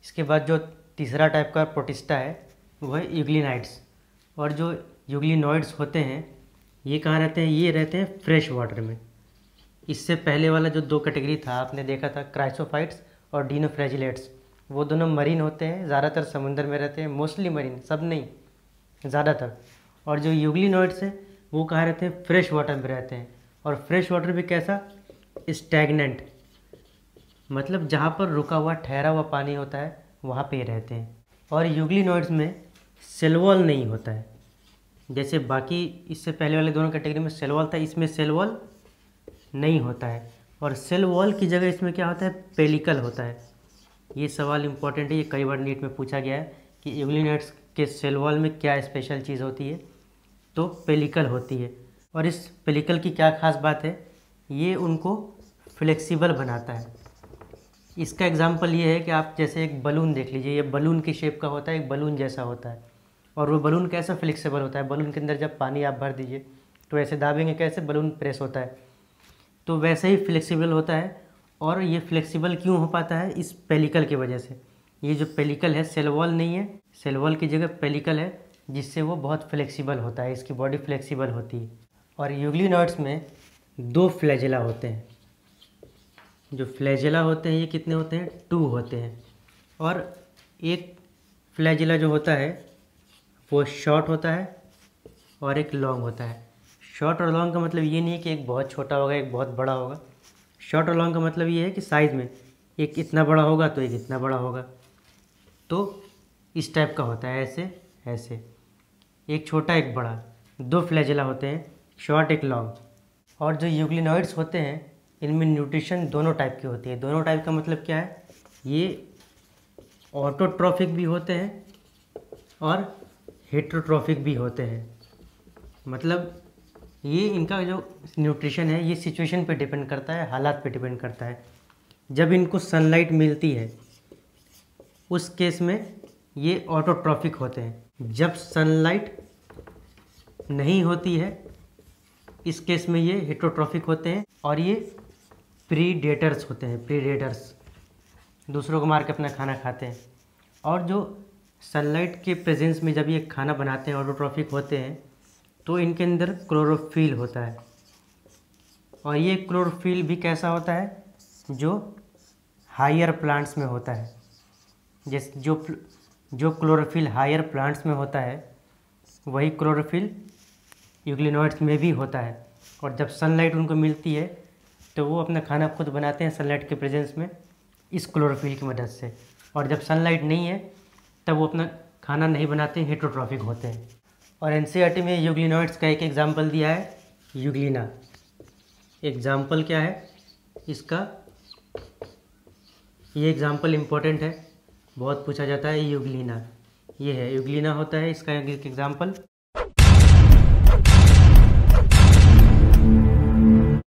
इसके बाद जो तीसरा टाइप का प्रोटिस्टा है वो है यूग्लिनाइड्स। और जो यूग्लिनॉइड्स होते हैं ये कहाँ रहते हैं? ये रहते हैं फ्रेश वाटर में। इससे पहले वाला जो दो कैटेगरी था आपने देखा था, क्राइसोफाइट्स और डिनोफ्लैजिलेट्स, वो दोनों मरीन होते हैं, ज़्यादातर समुद्र में रहते हैं, मोस्टली मरीन, सब नहीं ज़्यादातर। और जो यूग्लिनॉइड्स हैं वो कहाँ रहते हैं? फ्रेश वाटर में रहते हैं। और फ्रेश वाटर भी कैसा? स्टैग्नेंट, मतलब जहाँ पर रुका हुआ ठहरा हुआ पानी होता है वहाँ पे रहते हैं। और यूग्लिनॉइड्स में सेल वॉल नहीं होता है, जैसे बाकी इससे पहले वाले दोनों कैटेगरी में सेल वॉल था, इसमें सेल वॉल नहीं होता है। और सेल वॉल की जगह इसमें क्या होता है? पेलिकल होता है। ये सवाल इम्पोर्टेंट है, ये कई बार नीट में पूछा गया है कि यूग्लिनॉइड्स के सेल वॉल में क्या स्पेशल चीज़ होती है, तो पेलिकल होती है। और इस पेलिकल की क्या खास बात है? ये उनको फ्लेक्सिबल बनाता है। इसका एग्जांपल ये है कि आप जैसे एक बलून देख लीजिए, ये बलून की शेप का होता है, एक बलून जैसा होता है। और वो बलून कैसा फ्लेक्सिबल होता है? बलून के अंदर जब पानी आप भर दीजिए तो ऐसे दाबेंगे कैसे, बलून प्रेस होता है, तो वैसे ही फ्लेक्सिबल होता है। और ये फ्लेक्सिबल क्यों हो पाता है? इस पेलिकल की वजह से। ये जो पेलिकल है सेल वॉल नहीं है, सेल वॉल की जगह पेलिकल है, जिससे वो बहुत फ्लेक्सिबल होता है, इसकी बॉडी फ्लेक्सिबल होती है। और यूग्लिनॉइड्स में दो फ्लैजेला होते हैं। जो फ्लैजेला होते हैं ये कितने होते हैं? 2 होते हैं। और एक फ्लैजेला जो होता है वो शॉर्ट होता है और एक लॉन्ग होता है। शॉर्ट और लॉन्ग का मतलब ये नहीं है कि एक बहुत छोटा होगा एक बहुत बड़ा होगा। शॉर्ट और लॉन्ग का मतलब ये है कि साइज़ में एक इतना बड़ा होगा तो एक इतना बड़ा होगा, तो इस टाइप का होता है, ऐसे ऐसे, एक छोटा एक बड़ा। 2 फ्लैजेला होते हैं, शॉर्ट एक लॉन्ग। और जो यूग्लिनॉइड्स होते हैं इनमें न्यूट्रिशन दोनों टाइप की होती है। दोनों टाइप का मतलब क्या है? ये ऑटोट्रॉफिक भी होते हैं और हेटरोट्रॉफिक भी होते हैं। मतलब ये इनका जो न्यूट्रिशन है ये सिचुएशन पे डिपेंड करता है, हालात पे डिपेंड करता है। जब इनको सनलाइट मिलती है उस केस में ये ऑटोट्रॉफिक होते हैं। जब सनलाइट नहीं होती है इस केस में ये हेटरोट्रॉफिक होते हैं। और ये प्रीडेटर्स होते हैं, प्रीडेटर्स, दूसरों को मार के अपना खाना खाते हैं। और जो सनलाइट के प्रेजेंस में जब ये खाना बनाते हैं ऑटोट्रॉफिक होते हैं, तो इनके अंदर क्लोरोफिल होता है। और ये क्लोरोफिल भी कैसा होता है? जो हायर प्लांट्स में होता है। जैसे जो क्लोरोफिल हायर प्लांट्स में होता है वही क्लोरोफिल यूग्लिनॉइड्स में भी होता है। और जब सनलाइट उनको मिलती है तो वो अपना खाना खुद बनाते हैं सनलाइट के प्रेजेंस में इस क्लोरोफिल की मदद से। और जब सनलाइट नहीं है तब वो अपना खाना नहीं बनाते, हेटरोट्रॉफिक होते हैं। और एनसीईआरटी में यूग्लिनॉइड्स का एक एग्जाम्पल दिया है, यूग्लिना। एग्जाम्पल क्या है इसका? ये एग्जाम्पल इम्पोर्टेंट है, बहुत पूछा जाता है। यूग्लिना, ये है यूग्लिना होता है इसका एक एग्जाम्पल।